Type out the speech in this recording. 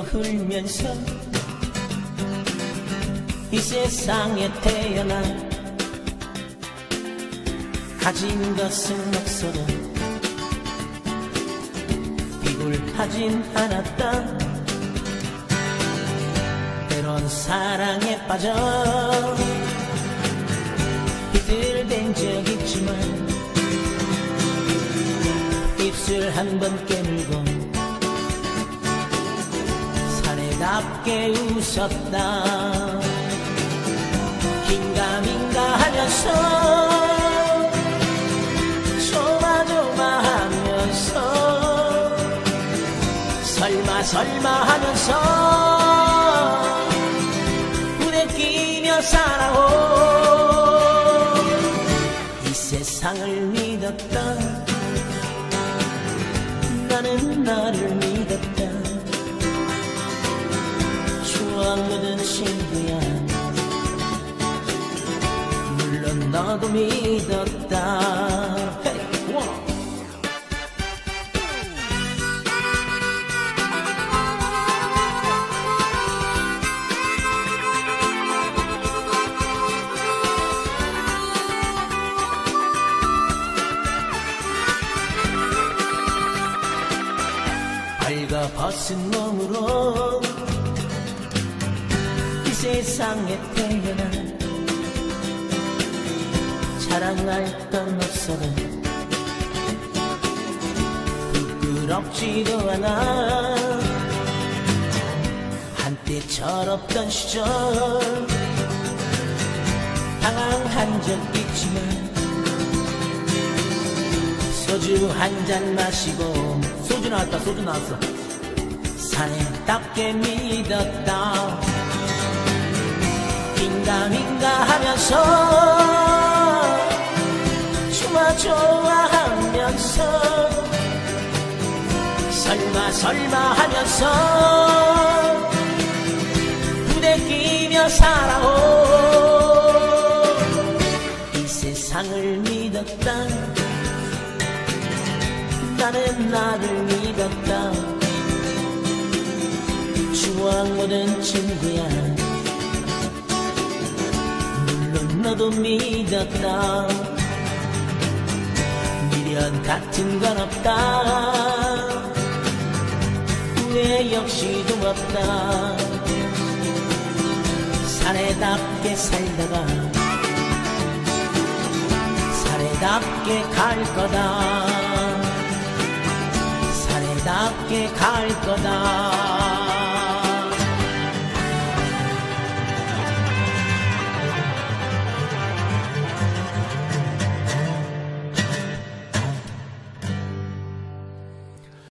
흘면서 이 세상에 태어나 가진 것은 없어도 비굴하진 않았다. 때론 사랑에 빠져 비틀댄 적 있지만 입술 한 번 깨물고 사내답게 웃었다. 긴가민가 하면서 조마조마하면서 설마 하면서 부대끼며 살아온 이 세상을 믿었다. 나는 나를 믿었다. 추억 묻은 친구야, 물론 너도 믿었다. Hey, 벌거벗은 몸으로 이 세상에 태어나 자랑할 건 없어도 부끄럽지도 않아. 한때 철없던 시절 당황한 적 있지만 소주 한 잔 마시고, 소주 나왔다, 소주 나왔어. 사내답게 믿었다. 긴가민가 하면서 좋아하면서 설마 하면서 부대끼며 살아온 이 세상을 믿었다. 나는 나를 믿었다. 추억 묻은 친구야, 물론 너도 믿었다. 미련 같은 건 없다. 후회 역시도 없다. 사내답게 살다가 사내답게 갈 거다. 사내답게 갈 거다.